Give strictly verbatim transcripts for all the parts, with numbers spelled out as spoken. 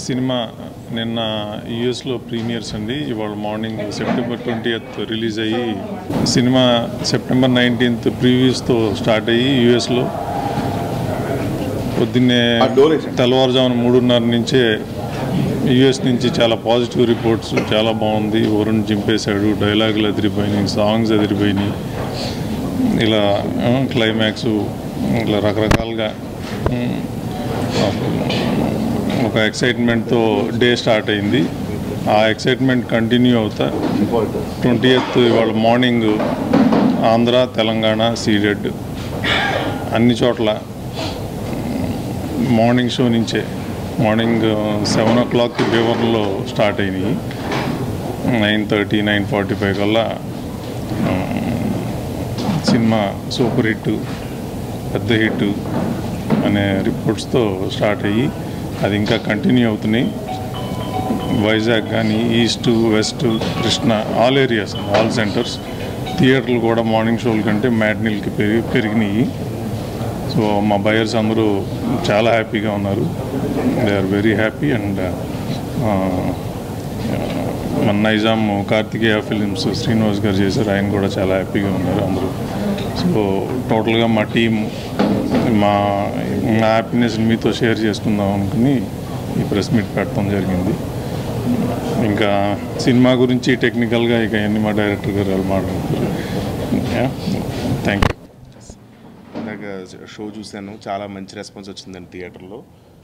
Cinema నిన్న యూఎస్లో premieres అండి. ఇవాళ మార్నింగ్ సెప్టెంబర్ ట్వంటీయత్ రిలీజ్ అయ్యి సినిమా సెప్టెంబర్ నైన్టీన్త్ ప్రీవ్యూస్తో స్టార్ట్ అయ్యి యూఎస్లో పొద్దున్నే తెల్లవారుజామున మూడున్నర నుంచే యూఎస్ నుంచి చాలా పాజిటివ్ రిపోర్ట్స్, చాలా బాగుంది, వరుణ్ చింపేశాడు, డైలాగులు అదిరిపోయినాయి, సాంగ్స్ అదిరిపోయినాయి, ఇలా క్లైమాక్స్ ఇలా రకరకాలుగా ఒక ఎక్సైట్మెంట్తో డే స్టార్ట్ అయింది. ఆ ఎక్సైట్మెంట్ కంటిన్యూ అవుతా ట్వంటీయత్ ఇవాళ మార్నింగ్ ఆంధ్ర, తెలంగాణ, సీడెడ్ అన్ని చోట్ల మార్నింగ్ షో నుంచే మార్నింగ్ సెవెన్ ఓ క్లాక్కి బీవర్లో స్టార్ట్ అయినాయి. Nine thirty nine forty five కల్లా సినిమా సూపర్ హిట్, పెద్ద హిట్ అనే రిపోర్ట్స్తో స్టార్ట్ అయ్యి అది ఇంకా కంటిన్యూ అవుతున్నాయి. వైజాగ్ కానీ east, west, Krishna all areas, all centres, థియేటర్లు కూడా మార్నింగ్ షోల కంటే మ్యాట్నీలకి పెరిగి పెరిగినాయి. సో మా బయర్స్ అందరూ చాలా హ్యాపీగా ఉన్నారు. They are very happy. And మన నైజాం కార్తికేయ ఫిలిమ్స్ శ్రీనివాస్ గారు చేశారు, ఆయన కూడా చాలా హ్యాపీగా ఉన్నారు అందరూ. సో టోటల్గా మా టీం మా మా హ్యాపీనెస్ని మీతో షేర్ చేసుకుందాం అనుకుని ఈ ప్రెస్ మీట్ పెట్టడం జరిగింది. ఇంకా సినిమా గురించి టెక్నికల్గా ఇక అన్ని మా డైరెక్టర్ గారు వాళ్ళు మాట్లాడుతారు. Thank you. ఇందాక షో చూశాను, చాలా మంచి రెస్పాన్స్ వచ్చిందండి థియేటర్లో.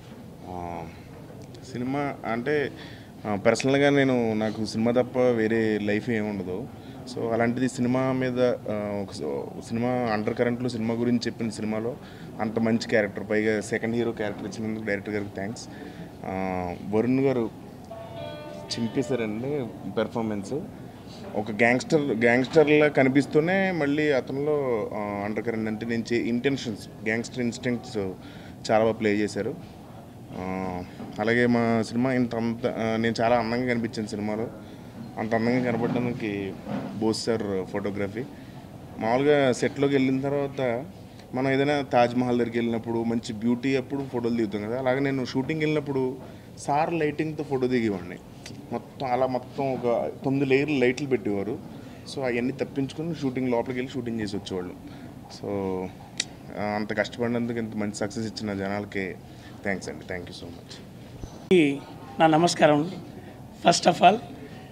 సినిమా అంటే పర్సనల్గా నేను నాకు సినిమా తప్ప వేరే లైఫ్ ఏమి ఉండదు. సో అలాంటిది సినిమా మీద ఒక సినిమా అండర్ కరెంట్లో సినిమా గురించి చెప్పిన సినిమాలో అంత మంచి క్యారెక్టర్, పైగా సెకండ్ హీరో క్యారెక్టర్ ఇచ్చినందుకు డైరెక్టర్ గారికి థ్యాంక్స్. వరుణ్ గారు చింపేశారండి పెర్ఫార్మెన్స్. ఒక గ్యాంగ్స్టర్ గ్యాంగ్స్టర్లా కనిపిస్తూనే మళ్ళీ అతనిలో అండర్ కరెంట్ అంటే నేను ఇంటెన్షన్స్, గ్యాంగ్స్టర్ ఇన్స్టింక్ట్స్ చాలా బాగా ప్లే చేశారు. అలాగే మా సినిమా ఇంత అంత నేను చాలా అందంగా కనిపించాను సినిమాలో. అంత అందంగా కనపడడానికి బోస్ సార్ ఫోటోగ్రఫీ. మామూలుగా సెట్లోకి వెళ్ళిన తర్వాత మనం ఏదైనా తాజ్మహల్ దగ్గరికి వెళ్ళినప్పుడు మంచి బ్యూటీ అప్పుడు ఫోటోలు దిగుతాం కదా, అలాగే నేను షూటింగ్ వెళ్ళినప్పుడు సార్ లైటింగ్తో ఫోటో దిగేవాడిని. మొత్తం అలా మొత్తం ఒక తొమ్మిది లేయర్లు లైట్లు పెట్టేవారు. సో అవన్నీ తప్పించుకొని షూటింగ్ లోపలికి వెళ్ళి షూటింగ్ చేసి వచ్చేవాళ్ళు. సో అంత కష్టపడినందుకు ఇంత మంచి సక్సెస్ ఇచ్చిన జనాలకి థ్యాంక్స్ అండి. Thank you so much. నా నమస్కారం. ఫస్ట్ ఆఫ్ ఆల్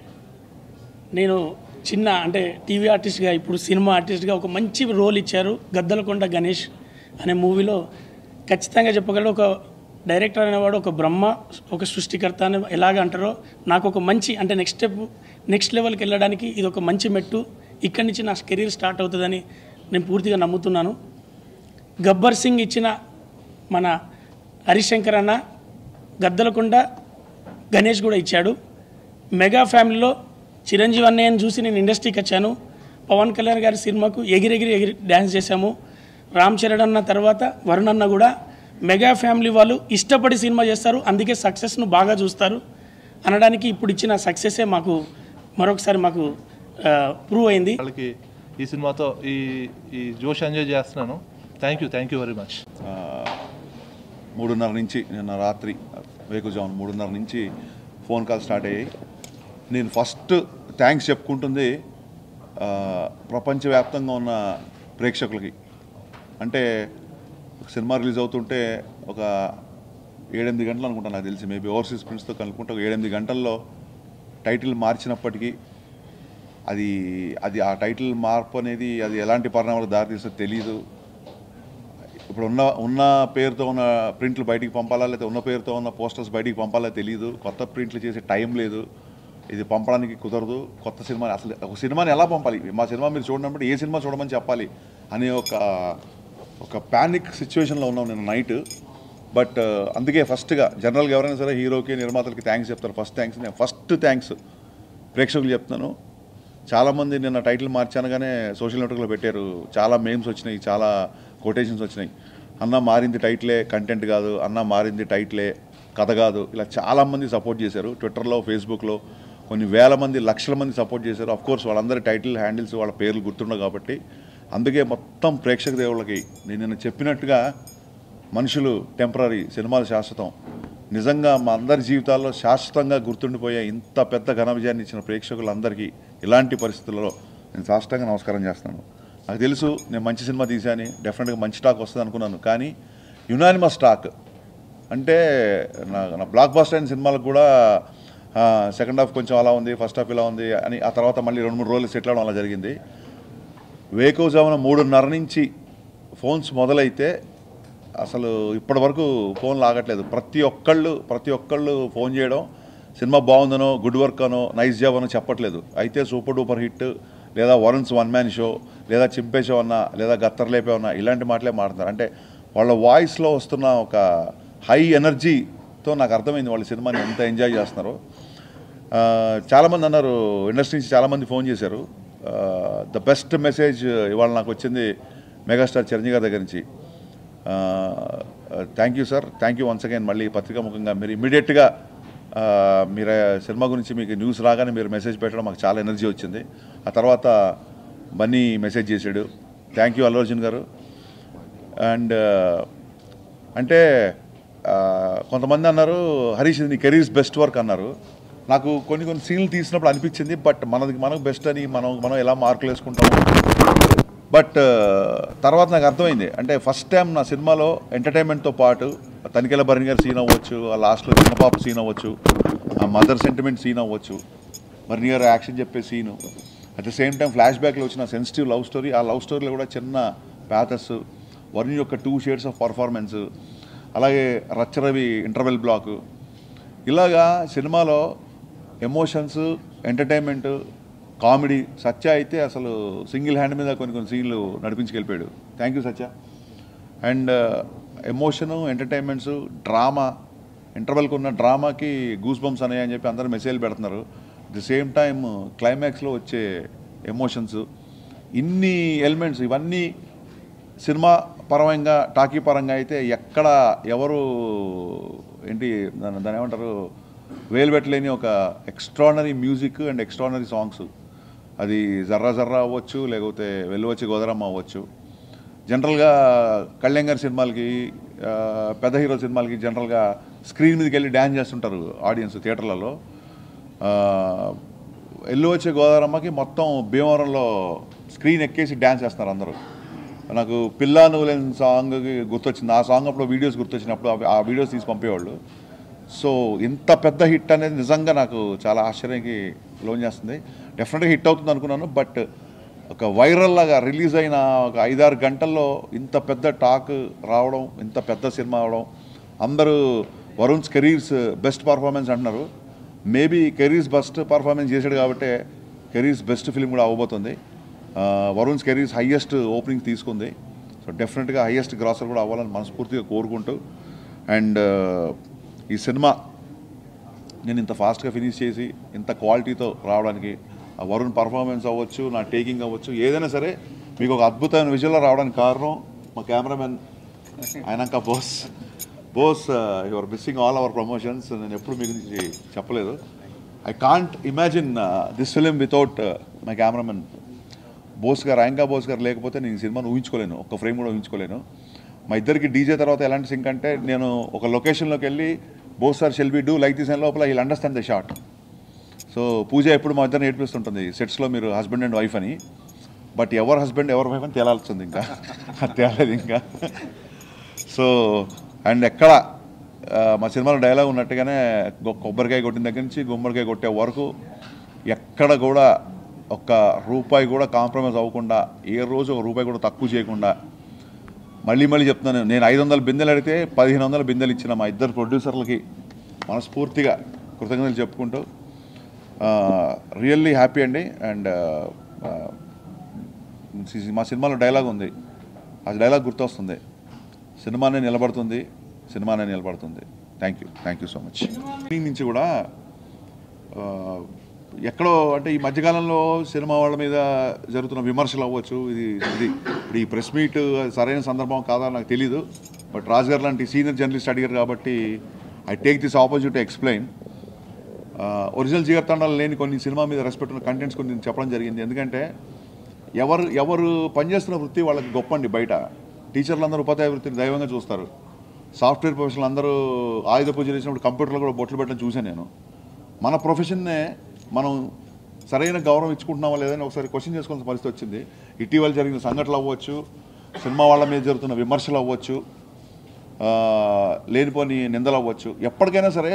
నేను చిన్న అంటే టీవీ ఆర్టిస్ట్గా ఇప్పుడు సినిమా ఆర్టిస్ట్గా ఒక మంచి రోల్ ఇచ్చారు గద్దలకొండ గణేష్ అనే మూవీలో. ఖచ్చితంగా చెప్పగలడు, ఒక డైరెక్టర్ అనేవాడు ఒక బ్రహ్మ, ఒక సృష్టికర్త అని ఎలాగ అంటారో నాకు ఒక మంచి అంటే నెక్స్ట్ స్టెప్ నెక్స్ట్ లెవెల్కి వెళ్ళడానికి ఇది ఒక మంచి మెట్టు. ఇక్కడి నుంచి నా కెరీర్ స్టార్ట్ అవుతుందని నేను పూర్తిగా నమ్ముతున్నాను. గబ్బర్ సింగ్ ఇచ్చిన మన హరిశంకర్ అన్న గద్దలకొండ గణేష్ కూడా ఇచ్చాడు. మెగా ఫ్యామిలీలో చిరంజీవి అన్నయ్యని చూసి నేను ఇండస్ట్రీకి వచ్చాను. పవన్ కళ్యాణ్ గారి సినిమాకు ఎగిరెగిరి ఎగిరి డ్యాన్స్ చేశాము. రామ్ చరణ్ అన్న తర్వాత వరుణ్ అన్న కూడా మెగా ఫ్యామిలీ వాళ్ళు ఇష్టపడి సినిమా చేస్తారు, అందుకే సక్సెస్ను బాగా చూస్తారు అనడానికి ఇప్పుడు ఇచ్చిన సక్సెసే మాకు మరొకసారి మాకు ప్రూవ్ అయింది. వాళ్ళకి ఈ సినిమాతో ఈ ఈ జోష్ ఎంజాయ్ చేస్తున్నాను. Thank you thank you very much. మూడున్నర నుంచి నిన్న రాత్రి వేకుజామున మూడున్నర నుంచి ఫోన్ కాల్ స్టార్ట్ అయ్యాయి. నేను ఫస్ట్ థ్యాంక్స్ చెప్పుకుంటుంది ప్రపంచవ్యాప్తంగా ఉన్న ప్రేక్షకులకి. అంటే సినిమా రిలీజ్ అవుతుంటే ఒక ఏడెనిమిది గంటలు అనుకుంటాను నాకు తెలిసి, మేబీ ఓవర్సీస్ ప్రింట్స్తో కనుక్కుంటే ఒక ఏడెనిమిది గంటల్లో టైటిల్ మార్చినప్పటికీ అది అది ఆ టైటిల్ మార్పు అనేది అది ఎలాంటి పరిణామాలకు దారితీస్తుందో తెలియదు. ఇప్పుడు ఉన్న ఉన్న పేరుతో ఉన్న ప్రింట్లు బయటికి పంపాలా, లేకపోతే ఉన్న పేరుతో ఉన్న పోస్టర్స్ బయటికి పంపాలా తెలియదు. కొత్త ప్రింట్లు చేసే టైం లేదు, ఇది పంపడానికి కుదరదు. కొత్త సినిమాని అసలు ఒక సినిమాని ఎలా పంపాలి, మా సినిమా మీరు చూడనప్పుడు ఏ సినిమా చూడమని చెప్పాలి అనే ఒక ఒక ప్యానిక్ సిచ్యువేషన్లో ఉన్నాం నేను నైట్. బట్ అందుకే ఫస్ట్గా జనరల్గా ఎవరైనా సరే హీరోకి నిర్మాతలకి థ్యాంక్స్ చెప్తారు. ఫస్ట్ థ్యాంక్స్ నేను ఫస్ట్ థ్యాంక్స్ ప్రేక్షకులు చెప్తున్నాను. చాలామంది నిన్న టైటిల్ మార్చానగానే సోషల్ నెట్వర్క్లో పెట్టారు, చాలా మేమ్స్ వచ్చినాయి, చాలా కొటేషన్స్ వచ్చినాయి. అన్న మారింది టైటిలే, కంటెంట్ కాదు, అన్న మారింది టైటిలే, కథ కాదు, ఇలా చాలామంది సపోర్ట్ చేశారు. ట్విట్టర్లో, ఫేస్బుక్లో కొన్ని వేల మంది, లక్షల మంది సపోర్ట్ చేశారు. అఫ్కోర్స్ వాళ్ళందరి టైటిల్ హ్యాండిల్స్ వాళ్ళ పేర్లు గుర్తుండవు కాబట్టి అందుకే మొత్తం ప్రేక్షక దేవుళ్ళకి నేను నిన్న చెప్పినట్టుగా మనుషులు టెంపరీ, సినిమాలు శాశ్వతం. నిజంగా మా అందరి జీవితాల్లో శాశ్వతంగా గుర్తుండిపోయే ఇంత పెద్ద ఘన విజయాన్ని ఇచ్చిన ప్రేక్షకులందరికీ ఇలాంటి పరిస్థితుల్లో నేను సాష్టంగా నమస్కారం చేస్తున్నాను. నాకు తెలుసు నేను మంచి సినిమా తీశాను, డెఫినెట్గా మంచి టాక్ వస్తుంది అనుకున్నాను. కానీ యునానిమస్ టాక్ అంటే నా నా బ్లాక్ బస్టర్ అయిన సినిమాలకు కూడా సెకండ్ హాఫ్ కొంచెం అలా ఉంది, ఫస్ట్ హాఫ్ ఇలా ఉంది అని ఆ తర్వాత మళ్ళీ రెండు మూడు రోజులు సెటిల్ అవడం అలా జరిగింది. వేకోజామున మూడున్నర నుంచి ఫోన్స్ మొదలైతే అసలు ఇప్పటి వరకు ఫోన్లు ఆగట్లేదు. ప్రతి ఒక్కళ్ళు ప్రతి ఒక్కళ్ళు ఫోన్ చేయడం, సినిమా బాగుందనో, గుడ్ వర్క్ అనో, నైస్ జాబ్ అనో చెప్పట్లేదు. అయితే సూపర్ డూపర్ హిట్, లేదా వరుణ్స్ వన్ మ్యాన్ షో, లేదా చింపే షో అన్నా, లేదా గత్తర్లేపే అన్నా, ఇలాంటి మాటలే మాట్లాడతారు. అంటే వాళ్ళ వాయిస్లో వస్తున్న ఒక హై ఎనర్జీతో నాకు అర్థమైంది వాళ్ళ సినిమాని ఎంత ఎంజాయ్ చేస్తున్నారో. చాలామంది అన్నారు, ఇండస్ట్రీ నుంచి చాలామంది ఫోన్ చేశారు. ద బెస్ట్ మెసేజ్ ఇవాళ నాకు వచ్చింది మెగాస్టార్ చిరంజీవి గారి దగ్గర నుంచి. Thank you sir, thank you once again. మళ్ళీ పత్రికా ముఖంగా మీరు ఇమీడియట్గా మీరు సినిమా గురించి మీకు న్యూస్ రాగానే మీరు మెసేజ్ పెట్టడం మాకు చాలా ఎనర్జీ వచ్చింది. ఆ తర్వాత బన్నీ మెసేజ్ చేశాడు, thank you Allu Arjun garu. And అంటే కొంతమంది అన్నారు, హరీష్ నీ కెరీర్స్ బెస్ట్ వర్క్ అన్నారు. నాకు కొన్ని కొన్ని సీన్లు తీసినప్పుడు అనిపించింది, బట్ మనది మనకు బెస్ట్ అని మనం మనం ఎలా మార్కులు వేసుకుంటాము. బట్ తర్వాత నాకు అర్థమైంది, అంటే ఫస్ట్ టైం నా సినిమాలో ఎంటర్టైన్మెంట్తో పాటు తనికెళ్ళ భరణి గారి సీన్ అవ్వచ్చు, ఆ లాస్ట్లో చిన్నపాప సీన్ అవ్వచ్చు, ఆ మదర్ సెంటిమెంట్ సీన్ అవ్వచ్చు, భరణి గారు యాక్షన్ చెప్పే scene, at the same time flash బ్యాక్లో వచ్చిన సెన్సిటివ్ లవ్ స్టోరీ, ఆ లవ్ స్టోరీలో కూడా చిన్న ప్యాథస్, వరుణ్ యొక్క టూ షేడ్స్ ఆఫ్ పర్ఫార్మెన్స్, అలాగే రచ్చరవి ఇంటర్వెల్ బ్లాక్, ఇలాగా సినిమాలో ఎమోషన్స్, ఎంటర్టైన్మెంట్, కామెడీ. సత్య అయితే అసలు సింగిల్ హ్యాండ్ మీద కొన్ని కొన్ని సీన్లు నడిపించుకెళ్ళిపోయాడు. Thank you Satya. And emotion, entertainments, drama, ఇంటర్వెల్కి ఉన్న డ్రామాకి గూస్ బంప్స్ అనేవి అని చెప్పి అందరూ మెసేజ్లు పెడుతున్నారు. అట్ ది సేమ్ టైం క్లైమాక్స్లో వచ్చే ఎమోషన్స్, ఇన్ని ఎలిమెంట్స్, ఇవన్నీ సినిమా పరంగా టాకీ పరంగా అయితే ఎక్కడ ఎవరు ఏంటి దాని దాని ఏమంటారు వేలు పెట్టలేని ఒక extraordinary music and extraordinary songs. అది జర్రా జర్రా అవ్వచ్చు, లేకపోతే వెల్లువచ్చి గోదరమ్మ అవ్వచ్చు. జనరల్గా కళ్యాణ్ గారి సినిమాలకి, పెద్ద హీరో సినిమాలకి జనరల్గా స్క్రీన్ మీదకి వెళ్ళి డ్యాన్స్ చేస్తుంటారు ఆడియన్స్ థియేటర్లలో. వెల్లువచ్చి గోదారమ్మకి మొత్తం భీమవరంలో స్క్రీన్ ఎక్కేసి డ్యాన్స్ చేస్తున్నారు అందరూ. నాకు పిల్లా నువ్వులేని సాంగ్కి గుర్తొచ్చింది. ఆ సాంగ్ అప్పుడు వీడియోస్ గుర్తొచ్చినప్పుడు ఆ వీడియోస్ తీసి పంపేవాళ్ళు. సో ఇంత పెద్ద హిట్ అనేది నిజంగా నాకు చాలా ఆశ్చర్యానికి లోన్ చేస్తుంది. డెఫినెట్గా హిట్ అవుతుంది అనుకున్నాను, బట్ ఒక వైరల్ లాగా రిలీజ్ అయిన ఒక ఐదారు గంటల్లో ఇంత పెద్ద టాక్ రావడం, ఇంత పెద్ద సినిమా అవడం, అందరూ వరుణ్స్ కెరీర్స్ బెస్ట్ పర్ఫార్మెన్స్ అంటున్నారు. మేబీ కెరీర్స్ బెస్ట్ పర్ఫార్మెన్స్ చేశాడు కాబట్టి కెరీర్స్ బెస్ట్ ఫిలిం కూడా అవ్వబోతుంది. వరుణ్స్ కెరీర్స్ హయ్యెస్ట్ ఓపెనింగ్ తీసుకుంది. సో డెఫినెట్గా హయ్యెస్ట్ గ్రాసర్ కూడా అవ్వాలని మనస్ఫూర్తిగా కోరుకుంటూ, అండ్ ఈ సినిమా నేను ఇంత ఫాస్ట్గా ఫినిష్ చేసి ఇంత క్వాలిటీతో రావడానికి ఆ వరుణ్ పర్ఫార్మెన్స్ అవ్వచ్చు, నా టేకింగ్ అవ్వచ్చు, ఏదైనా సరే మీకు ఒక అద్భుతమైన విజువల్లో రావడానికి కారణం మా కెమెరామెన్ అయినాక Bose. Bose your missing all our promotions. నేను ఎప్పుడు మీ గురించి చెప్పలేదు. I can't imagine this film without my cameraman Bose garu. యాంకా బోస్ గారు లేకపోతే నేను ఈ సినిమాను ఊహించుకోలేను, ఒక్క ఫ్రేమ్ కూడా ఊహించుకోలేను. మా ఇద్దరికి డీజే తర్వాత ఎలాంటి సింక్ అంటే, నేను ఒక లొకేషన్లోకి వెళ్ళి Bose sir shall be do like this అని లోపల వీళ్ళు understand the shot. So Pooja ఎప్పుడు మా ఇద్దరిని నేర్పిస్తుంటుంది సెట్స్లో మీరు హస్బెండ్ అండ్ వైఫ్ అని. బట్ ఎవరు హస్బెండ్ ఎవరు వైఫ్ అని తేలాల్సింది, ఇంకా తేలేదు ఇంకా. సో అండ్ ఎక్కడ మా సినిమాలో డైలాగ్ ఉన్నట్టుగానే కొబ్బరికాయ కొట్టిన దగ్గర నుంచి గుమ్మడికాయ కొట్టే వరకు ఎక్కడ కూడా ఒక్క రూపాయి కూడా కాంప్రమైజ్ అవ్వకుండా, ఏ రోజు ఒక రూపాయి కూడా తక్కువ చేయకుండా, మళ్ళీ మళ్ళీ చెప్తున్నాను, నేను ఐదు వందల బిందెలు అడిగితే పదిహేను వందల బిందెలు ఇచ్చిన మా ఇద్దరు ప్రొడ్యూసర్లకి మనస్ఫూర్తిగా కృతజ్ఞతలు చెప్పుకుంటూ రియల్లీ హ్యాపీ అండి. అండ్ మా సినిమాలో డైలాగ్ ఉంది, ఆ డైలాగ్ గుర్తొస్తుంది, సినిమానే నిలబడుతుంది, సినిమానే నిలబడుతుంది. Thank you thank you so much. నుంచి కూడా ఎక్కడో అంటే ఈ మధ్యకాలంలో సినిమా వాళ్ళ మీద జరుగుతున్న విమర్శలు అవ్వచ్చు, ఇది ఇది ఇప్పుడు ఈ ప్రెస్ మీట్ సరైన సందర్భం కాదా నాకు తెలీదు. బట్ రాజు గారు లాంటి సీనియర్ జర్నలిస్ట్ అడిగారు కాబట్టి I take this opportunity to explain. Original జీవితంలో లేని కొన్ని సినిమా మీద రెస్పెక్ట్ ఉన్న కంటెంట్స్ కొన్ని చెప్పడం జరిగింది. ఎందుకంటే ఎవరు ఎవరు పనిచేస్తున్న వృత్తి వాళ్ళకి గొప్ప అండి. బయట టీచర్లు అందరూ ఉపాధ్యాయ వృత్తిని దైవంగా చూస్తారు. సాఫ్ట్వేర్ ప్రొఫెషనల్ అందరూ ఆయుధ పూజ చేసినప్పుడు కంప్యూటర్లో కూడా బొట్లు పెట్టడం చూశాను నేను. మన ప్రొఫెషన్నే మనం సరైన గౌరవం ఇచ్చుకుంటున్నామా లేదని ఒకసారి క్వశ్చన్ చేసుకోవాల్సిన పరిస్థితి వచ్చింది. ఇటీవల జరిగిన సంఘటనలు అవ్వచ్చు, సినిమా వాళ్ళ మీద జరుగుతున్న విమర్శలు అవ్వచ్చు, లేనిపోని నిందలు అవ్వచ్చు. ఎప్పటికైనా సరే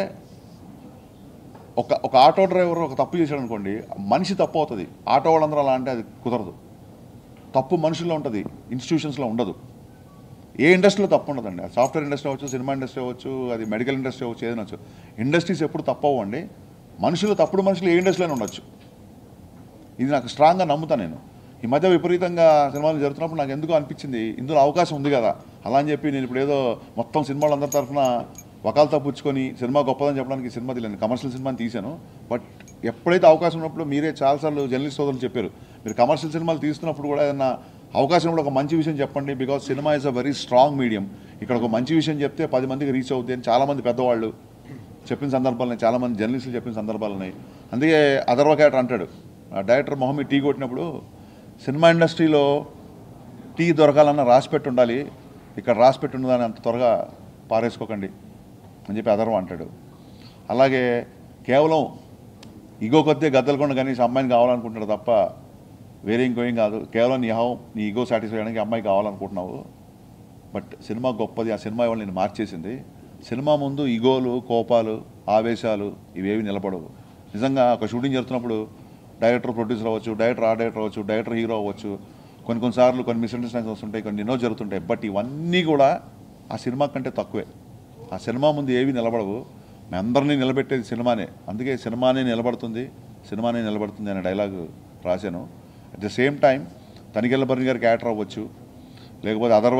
ఒక ఒక ఆటో డ్రైవర్ ఒక తప్పు చేశాడు అనుకోండి, మనిషి తప్పు అవుతుంది. ఆటో వాళ్ళందరూ అలా అంటే అది కుదరదు. తప్పు మనుషుల్లో ఉంటుంది, ఇన్స్టిట్యూషన్స్లో ఉండదు. ఏ ఇండస్ట్రీలో తప్పు ఉండదండి. అది సాఫ్ట్వేర్ ఇండస్ట్రీ అవ్వచ్చు, సినిమా ఇండస్ట్రీ అవ్వచ్చు, అది మెడికల్ ఇండస్ట్రీ అవ్వచ్చు, ఏదైనా వచ్చు. ఇండస్ట్రీస్ ఎప్పుడు తప్పు అవ్వండి. మనుషులు తప్పుడు మనుషులు ఏ ఇండస్ట్రీలోనే ఉండొచ్చు. ఇది నాకు స్ట్రాంగ్గా నమ్ముతాను నేను. ఈ మధ్య విపరీతంగా సినిమాలు జరుగుతున్నప్పుడు నాకు ఎందుకు అనిపించింది, ఇందులో అవకాశం ఉంది కదా అలా అని చెప్పి నేను ఇప్పుడు ఏదో మొత్తం సినిమాలు అందరి తరఫున వకాలతో పుచ్చుకొని సినిమా గొప్పదని చెప్పడానికి సినిమా తీయలేదు. కమర్షియల్ సినిమాని తీశాను. బట్ ఎప్పుడైతే అవకాశం ఉన్నప్పుడు మీరే చాలాసార్లు జర్నలిస్ట్ సోదరులు చెప్పారు, మీరు కమర్షియల్ సినిమాలు తీస్తున్నప్పుడు కూడా ఏదన్నా అవకాశం కూడా ఒక మంచి విషయం చెప్పండి. Because cinema is a very strong medium. ఇక్కడ ఒక మంచి విషయం చెప్తే పది మందికి రీచ్ అవుతుంది అని చాలామంది పెద్దవాళ్ళు చెప్పిన సందర్భాలు ఉన్నాయి, చాలామంది జర్నలిస్టులు చెప్పిన సందర్భాలు ఉన్నాయి. అందుకే అదర్వకేటర్ అంటాడు, డైరెక్టర్ మొహమ్మద్ టీ కొట్టినప్పుడు, సినిమా ఇండస్ట్రీలో టీ దొరకాలన్న రాసిపెట్టి ఉండాలి, ఇక్కడ రాసిపెట్టి ఉండదని అంత త్వరగా పారేసుకోకండి అని చెప్పి అదర్వ అంటాడు. అలాగే కేవలం ఈగో కొద్దే గద్దలకొండ గణేష్ అమ్మాయిని కావాలనుకుంటున్నాడు తప్ప వేరే ఇంకోం కాదు. కేవలం నీ హౌ నీ ఈగో సాటిస్ఫై చేయడానికి అమ్మాయి కావాలనుకుంటున్నావు. బట్ సినిమా గొప్పది, ఆ సినిమా ఇవాళ నేను మార్చేసింది. సినిమా ముందు ఈగోలు, కోపాలు, ఆవేశాలు ఇవేవి నిలబడవు. నిజంగా ఒక షూటింగ్ జరుగుతున్నప్పుడు డైరెక్టర్ ప్రొడ్యూసర్ అవ్వచ్చు, డైరెక్టర్ ఆ డైరెక్టర్ అవ్వచ్చు, డైరెక్టర్ హీరో అవ్వచ్చు, కొన్ని కొన్నిసార్లు కొన్ని మిస్అండర్స్టాండింగ్స్ వస్తుంటాయి, కొన్ని ఎన్నో జరుగుతుంటాయి. బట్ ఇవన్నీ కూడా ఆ సినిమా కంటే తక్కువే. ఆ సినిమా ముందు ఏవి నిలబడవు. మీ అందరినీ నిలబెట్టేది సినిమానే. అందుకే సినిమానే నిలబడుతుంది, సినిమానే నిలబడుతుంది అనే డైలాగ్ రాశాను. At the same time Tanikella Bharani garu character అవ్వచ్చు, లేకపోతే అదర్వ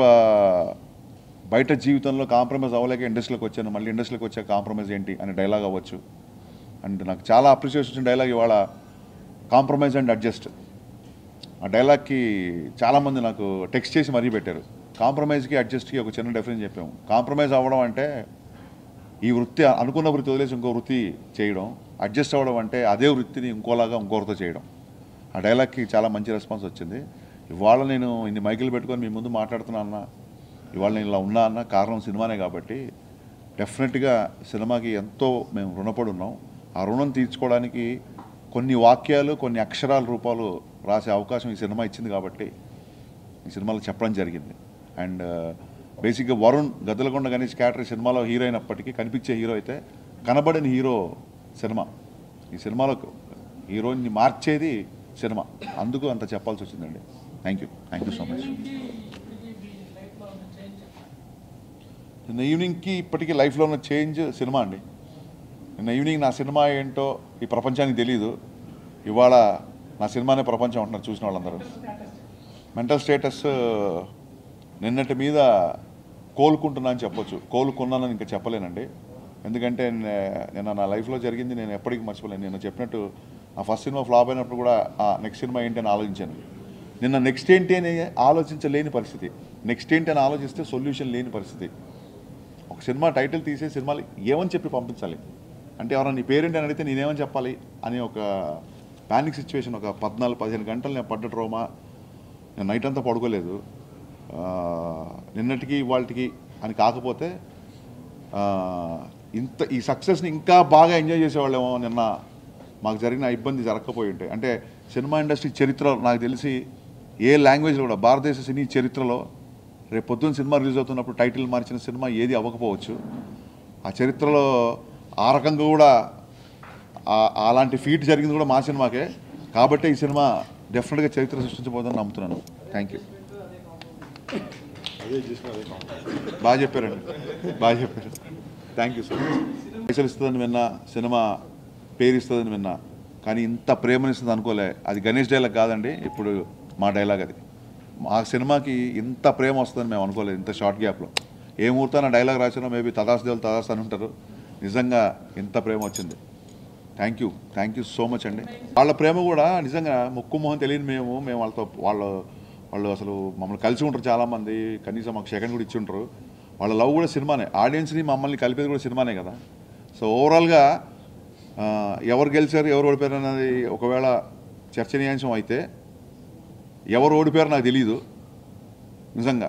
బయట జీవితంలో కాంప్రమైజ్ అవ్వలేక ఇండస్ట్రీలోకి వచ్చాను, మళ్ళీ ఇండస్ట్రీలోకి వచ్చాక కాంప్రమైజ్ ఏంటి అనే డైలాగ్ అవ్వచ్చు. అండ్ నాకు చాలా అప్రిషియేషన్ వచ్చిన డైలాగ్ ఇవాళ కాంప్రమైజ్ అండ్ అడ్జస్ట్. ఆ డైలాగ్కి చాలామంది నాకు టెక్స్ట్ చేసి మరీ పెట్టారు. కాంప్రమైజ్కి అడ్జస్ట్కి ఒక చిన్న డిఫరెన్స్ చెప్పాము. కాంప్రమైజ్ అవ్వడం అంటే ఈ వృత్తి అనుకున్న వృత్తి వదిలేసి ఇంకో వృత్తి చేయడం, అడ్జస్ట్ అవ్వడం అంటే అదే వృత్తిని ఇంకోలాగా ఇంకొకరితో చేయడం. ఆ డైలాగ్కి చాలా మంచి రెస్పాన్స్ వచ్చింది. ఇవాళ నేను ఇన్ని మైకులు పెట్టుకొని మీ ముందు మాట్లాడుతున్నా అన్న, ఇవాళ నేను ఇలా ఉన్నా అన్న కారణం సినిమానే. కాబట్టి డెఫినెట్గా సినిమాకి ఎంతో మేము రుణపడి ఉన్నాం. ఆ రుణం తీర్చుకోవడానికి కొన్ని వాక్యాలు, కొన్ని అక్షరాల రూపాలు రాసే అవకాశం ఈ సినిమా ఇచ్చింది కాబట్టి ఈ సినిమాలో చెప్పడం జరిగింది. అండ్ బేసిక్గా వరుణ్ గద్దలకొండ గణేష్ క్యారెక్టర్ సినిమాలో హీరో అయినప్పటికీ కనిపించే హీరో అయితే కనబడని హీరో సినిమా. ఈ సినిమాలో హీరోయిన్ని మార్చేది సినిమా. అందుకు అంత చెప్పాల్సి వచ్చిందండి. Thank you thank you so much. నిన్న ఈవినింగ్కి ఇప్పటికీ లైఫ్లో ఉన్న చేంజ్ సినిమా అండి. నిన్న ఈవినింగ్ నా సినిమా ఏంటో ఈ ప్రపంచానికి తెలీదు, ఇవాళ నా సినిమానే ప్రపంచం అంటున్నారు చూసిన వాళ్ళందరూ. మెంటల్ స్టేటస్ నిన్నటి మీద కోలుకుంటున్నా అని చెప్పొచ్చు. కోలుకున్నానని ఇంకా చెప్పలేనండి. ఎందుకంటే నిన్న నా లైఫ్లో జరిగింది నేను ఎప్పటికీ మర్చిపోలేను. నేను చెప్పినట్టు ఆ ఫస్ట్ సినిమా ఫ్లాప్ అయినప్పుడు కూడా ఆ నెక్స్ట్ సినిమా ఏంటి అని ఆలోచించాను. నిన్న నెక్స్ట్ ఏంటి అని ఆలోచించలేని పరిస్థితి, నెక్స్ట్ ఏంటి అని ఆలోచిస్తే సొల్యూషన్ లేని పరిస్థితి. ఒక సినిమా టైటిల్ తీసే సినిమాలు ఏమని చెప్పి పంపించాలి అంటే, ఎవరైనా నీ పేరేంటి అని అడిగితే నేనేమని చెప్పాలి అని ఒక ప్యానిక్ సిచ్యువేషన్. ఒక పద్నాలుగు పదిహేను గంటలు నేను పడ్డ ట్రోమా. నేను నైట్ అంతా పడుకోలేదు. నిన్నటికి వాళ్ళకి అని కాకపోతే ఇంత ఈ సక్సెస్ని ఇంకా బాగా ఎంజాయ్ చేసేవాళ్ళేమో నిన్న మాకు జరిగిన ఇబ్బంది జరగకపోయి ఉంటాయి. అంటే సినిమా ఇండస్ట్రీ చరిత్రలో నాకు తెలిసి ఏ లాంగ్వేజ్లో కూడా భారతదేశ సినీ చరిత్రలో రేపు పొద్దున్న సినిమా రిలీజ్ అవుతున్నప్పుడు టైటిల్ మార్చిన సినిమా ఏది అవ్వకపోవచ్చు. ఆ చరిత్రలో ఆ రకంగా కూడా అలాంటి ఫీట్ జరిగింది కూడా మా సినిమాకే. కాబట్టి ఈ సినిమా డెఫినెట్గా చరిత్ర సృష్టించబోతుందని నమ్ముతున్నాను. Thank you. బాగా చెప్పారండి, బాగా చెప్పారు. Thank you so much. పైసలు ఇస్తుందని విన్నా, సినిమా పేరు ఇస్తుందని విన్నా, కానీ ఇంత ప్రేమనిస్తుంది అనుకోలే. అది గణేష్ డైలాగ్ కాదండి, ఇప్పుడు మా డైలాగ్ అది. మా సినిమాకి ఇంత ప్రేమ వస్తుందని మేము అనుకోలేదు ఇంత షార్ట్ గ్యాప్లో. ఏ ముహూర్తాన డైలాగ్ రాసినా మేబీ తదాస్ దేవులు తదాస్ అని ఉంటారు. నిజంగా ఇంత ప్రేమ వచ్చింది. Thank you thank you so much అండి. వాళ్ళ ప్రేమ కూడా నిజంగా ముక్కు మొహం తెలియని మేము మేము వాళ్ళతో వాళ్ళు వాళ్ళు అసలు మమ్మల్ని కలిసి ఉంటారు చాలామంది, కనీసం మాకు సెకండ్ కూడా ఇచ్చి ఉంటారు. వాళ్ళ లవ్ కూడా సినిమానే, ఆడియన్స్ని మమ్మల్ని కలిపేది కూడా సినిమానే కదా. సో ఓవరాల్గా ఎవరు గెలిచారు ఎవరు ఓడిపోయారు అనేది ఒకవేళ చర్చనీయాంశం అయితే, ఎవరు ఓడిపోయారో నాకు తెలీదు నిజంగా.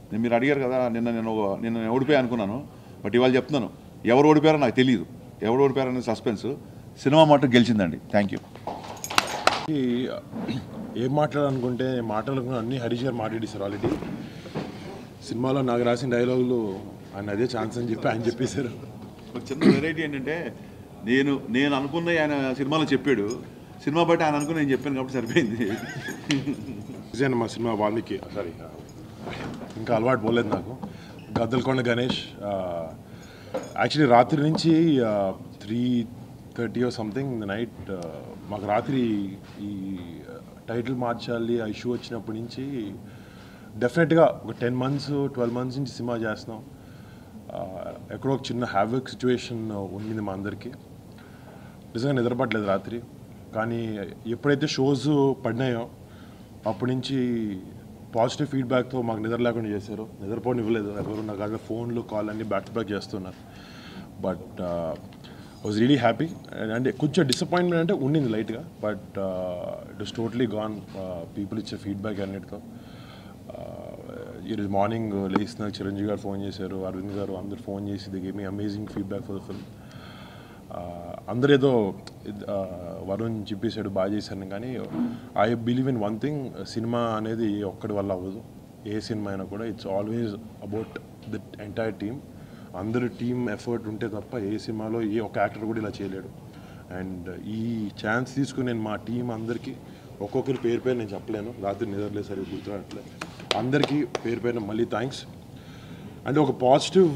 నేను మీరు అడిగారు కదా నిన్న నేను ఒక- నిన్న నేను ఓడిపోయా అనుకున్నాను, బట్ ఇవాళ చెప్తున్నాను ఎవరు ఓడిపోయారో నాకు తెలియదు. ఎవరు ఓడిపోయారనే సస్పెన్స్. సినిమా మాట గెలిచిందండి. Thank you. ఈ ఏం మాట్లాడాలనుకుంటే మాట్లాడుకున్న అన్ని హరీష్ గారు మాట్లాడేశారు ఆల్రెడీ. సినిమాలో నాకు రాసిన డైలాగులు ఆయన అదే ఛాన్స్ అని చెప్పి ఆయన చెప్పేశారు. ఒక చిన్న వెరైటీ ఏంటంటే నేను నేను అనుకున్న ఆయన సినిమాలో చెప్పాడు, సినిమా బట్టి ఆయన అనుకుని నేను చెప్పాను కాబట్టి సరిపోయింది. నిజంగా మా సినిమా వాల్మీకి సారీ ఇంకా అలవాటు పోలేదు నాకు. గద్దలకొండ గణేష్ యాక్చువల్లీ రాత్రి నుంచి three thirty or something night మాకు రాత్రి ఈ టైటిల్ మార్చాలి ఆ ఇష్యూ వచ్చినప్పటి నుంచి డెఫినెట్గా ఒక టెన్ మంత్స్ ట్వెల్వ్ మంత్స్ నుంచి సినిమా చేస్తున్నాం. ఎక్కడో ఒక చిన్న హ్యావిక్ సిచ్యువేషన్ ఉండింది మా అందరికీ. నిజంగా నిద్రపట్టలేదు రాత్రి. కానీ ఎప్పుడైతే షోస్ పడినాయో అప్పటి నుంచి పాజిటివ్ ఫీడ్బ్యాక్తో మాకు నిద్ర లేకుండా చేశారు. నిద్రపోని ఇవ్వలేదు ఎవరు. నాకు అదే ఫోన్లు కాల్ అన్నీ బ్యాక్ టు బ్యాక్ చేస్తున్నారు. But was really happy. అంటే కొంచెం డిసప్పాయింట్మెంట్ అంటే ఉండింది లైట్గా, but it was totally gone. People ఇచ్చే ఫీడ్బ్యాక్ అన్నిటితో. ఈరోజు మార్నింగ్ లేచిన చిరంజీవి గారు ఫోన్ చేశారు, అరవింద్ గారు అందరు ఫోన్ చేసి they gave me amazing feedback for the film. అందరూ ఏదో వరుణ్ చెప్పేశాడు బాగా చేశాను, కానీ I believe in one thing, cinema అనేది ఒక్కడి వల్ల అవ్వదు. ఏ సినిమా అయినా కూడా it's always about the entire team. అందరు టీమ్ ఎఫర్ట్ ఉంటే తప్ప ఏ సినిమాలో ఏ ఒక యాక్టర్ కూడా ఇలా చేయలేడు. అండ్ ఈ ఛాన్స్ తీసుకుని నేను మా టీం అందరికీ ఒక్కొక్కరి పేరు పేరు నేను చెప్పలేను, రాత్రి నిద్రలేదు సరిగ్గా గుర్తురాట్లేదు. అందరికీ పేరు పేరున మళ్ళీ థ్యాంక్స్. అంటే ఒక పాజిటివ్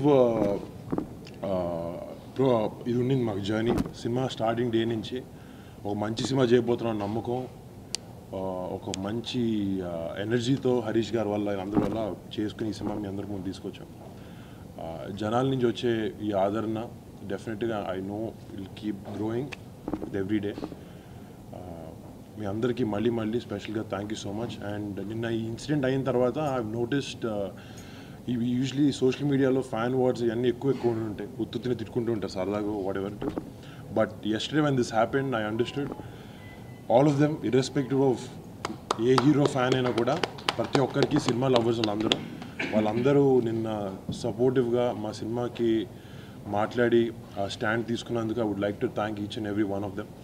ప్రో ఇది ఉండింది మాకు జర్నీ. సినిమా స్టార్టింగ్ డే నుంచి ఒక మంచి సినిమా చేయబోతున్నాం నమ్మకం, ఒక మంచి ఎనర్జీతో హరీష్ గారి వల్ల అందరి వల్ల చేసుకుని ఈ సినిమా మీ అందరికి ముందు తీసుకొచ్చాం. జనాల నుంచి వచ్చే ఈ ఆదరణ డెఫినెట్గా I know will keep growing with every day. మీ అందరికీ మళ్ళీ మళ్ళీ స్పెషల్గా thank you so much. And నిన్న ఈ ఇన్సిడెంట్ అయిన తర్వాత ఐ నోటిస్డ్ ఇవి యూజువలీ సోషల్ మీడియాలో ఫ్యాన్ వర్డ్స్ ఇవన్నీ ఎక్కువ ఎక్కువ ఉంటాయి, ఉత్తుని తిట్టుకుంటూ ఉంటారు సరదాగా whatever it. But yesterday when this happened I understood all of them irrespective of ఏ హీరో ఫ్యాన్ అయినా కూడా ప్రతి ఒక్కరికి సినిమా లవర్స్ వాళ్ళందరూ వాళ్ళందరూ నిన్న సపోర్టివ్గా మా సినిమాకి మాట్లాడి ఆ స్టాండ్ తీసుకున్నందుకు I would like to thank each and every one of them.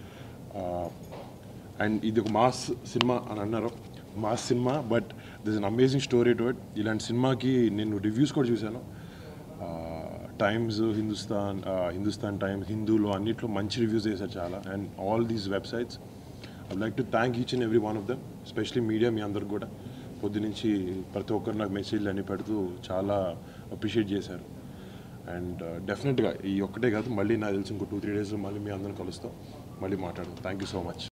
And ఇది ఒక మాస్ సినిమా అని అన్నారు, mass cinema, but this an amazing story to it. ఇలాంటి సినిమాకి నేను రివ్యూస్ కూడా చూశాను, టైమ్స్, హిందుస్థాన్ హిందుస్థాన్ టైమ్స్, హిందూలో అన్నిట్లో మంచి రివ్యూస్ చేశారు చాలా. And all these websites I like to thank each and every one of them, especially media మీ అందరికి కూడా పొద్దునుంచి ప్రతి ఒక్కరు నాకు మెసేజ్లు అన్ని పెడుతూ చాలా అప్రిషియేట్ చేశారు. అండ్ డెఫినెట్గా ఈ ఒక్కటే కాదు, మళ్ళీ నాకు తెలిసి ఇంకో టూ త్రీ డేస్లో మళ్ళీ మీ అందరిని కలుస్తాం, మళ్ళీ మాట్లాడదాం. Thank you so much.